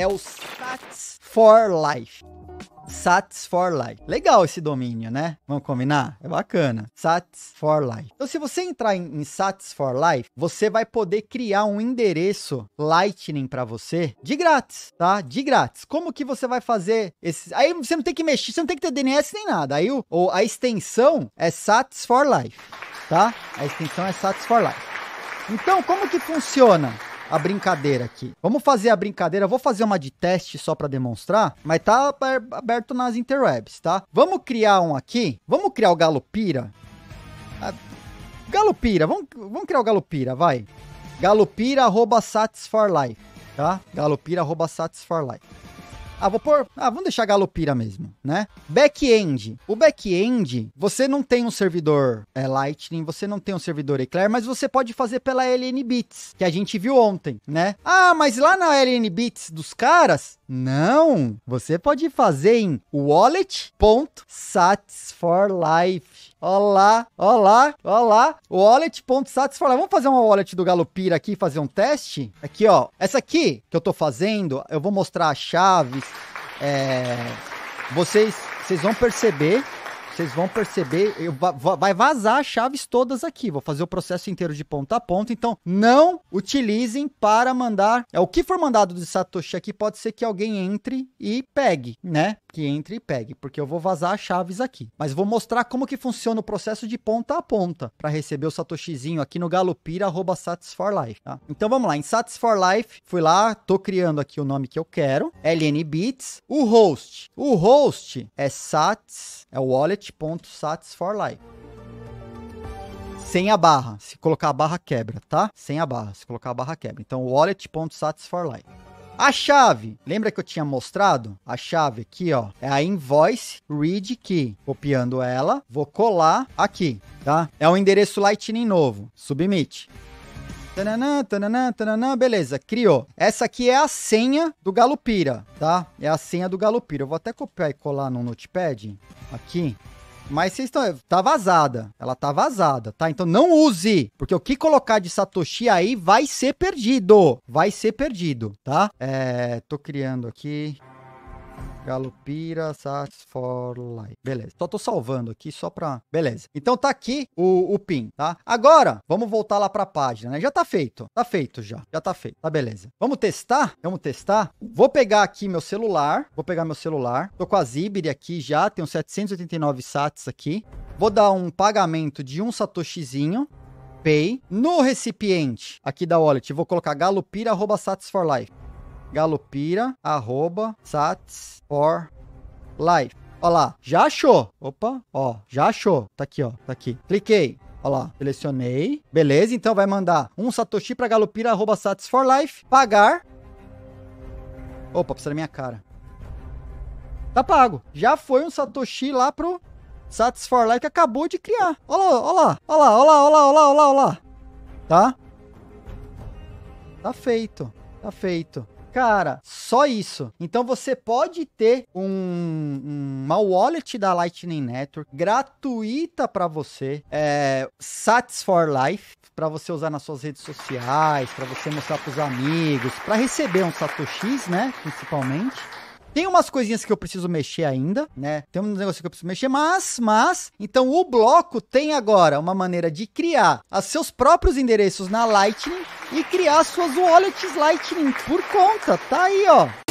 É o Sats for Life. Sats for Life. Legal esse domínio, né? Vamos combinar? É bacana. Sats for Life. Então, se você entrar em Sats for Life, você vai poder criar um endereço Lightning para você de grátis, tá? De grátis. Como que você vai fazer esse? Aí você não tem que mexer, você não tem que ter DNS nem nada. Aí a extensão é Sats for Life, tá? A extensão é Sats for Life. Então, como que funciona a brincadeira aqui? Vamos fazer a brincadeira. Eu vou fazer uma de teste só para demonstrar, mas tá aberto nas interwebs, tá? Vamos criar um aqui. Vamos criar o Galupira. Galupira. Vamos criar o Galupira, vai. Galupira@satisforlife, tá? Galupira@satisforlife. Vamos deixar Galupira mesmo, né? Back-end. O back-end, você não tem um servidor Lightning, você não tem um servidor Eclair, mas você pode fazer pela LNBits, que a gente viu ontem, né? Ah, mas lá na LNBits dos caras, não. Você pode fazer em wallet.satisforlife. Olá, olá, olá. Wallet.satisforlife. Vamos fazer uma wallet do Galupira aqui, fazer um teste? Aqui, ó. Essa aqui que eu tô fazendo, eu vou mostrar as chaves. Vocês vão perceber. Vai vazar as chaves todas aqui. Vou fazer o processo inteiro de ponta a ponta. Então, não utilizem para mandar. O que for mandado de Satoshi aqui, pode ser que alguém entre e pegue, né? Que entre e pegue, porque eu vou vazar as chaves aqui. Mas vou mostrar como que funciona o processo de ponta a ponta para receber o Satoshizinho aqui no Galupira@satisforlife, tá? Então vamos lá, em Satisforlife, fui lá, tô criando aqui o nome que eu quero, LNBits, o host é o wallet.satisforlife. Sem a barra, se colocar a barra quebra, tá? Sem a barra, se colocar a barra quebra. Então wallet.satisforlife. A chave, lembra que eu tinha mostrado? A chave aqui, ó, é a invoice read key. Copiando ela, vou colar aqui, tá? É um endereço Lightning novo. Submit. Tananã, tananã, tananã, beleza, criou. Essa aqui é a senha do Galupira, tá? É a senha do Galupira. Eu vou até copiar e colar no Notepad aqui. Mas vocês estão... Tá vazada. Ela tá vazada, tá? Então não use. Porque o que colocar de Satoshi aí vai ser perdido. Vai ser perdido, tá? Tô criando aqui... Galupira Satisforlife. Beleza. Só tô salvando aqui só pra... Beleza. Então tá aqui o PIN, tá? Agora, vamos voltar lá pra página, né? Já tá feito. Tá feito já. Já tá feito. Tá, beleza. Vamos testar? Vamos testar? Vou pegar aqui meu celular. Vou pegar meu celular. Tô com a Zibri aqui já. Tem uns 789 sats aqui. Vou dar um pagamento de um satoshizinho. Pay. No recipiente aqui da wallet, vou colocar galupira@satisforlife. Galupira@satisforlife. Olha lá, já achou. Opa, ó, já achou. Tá aqui, ó, tá aqui. Cliquei. Olha lá, selecionei. Beleza, então vai mandar um Satoshi para galupira@satisforlife. Pagar. Opa, precisa da minha cara. Tá pago. Já foi um Satoshi lá pro Satisforlife que acabou de criar. Olha lá, olha lá, olha lá, olha lá, olha lá, olha lá, olha lá. Tá? Tá feito. Tá feito. Cara, só isso. Então você pode ter uma wallet da Lightning Network gratuita para você, Satisforlife, para você usar nas suas redes sociais, para você mostrar para os amigos, para receber um satoshis, né, principalmente. Tem umas coisinhas que eu preciso mexer ainda, né? Tem um negócio que eu preciso mexer, mas... Então, o bloco tem agora uma maneira de criar os seus próprios endereços na Lightning e criar suas wallets Lightning por conta. Tá aí, ó.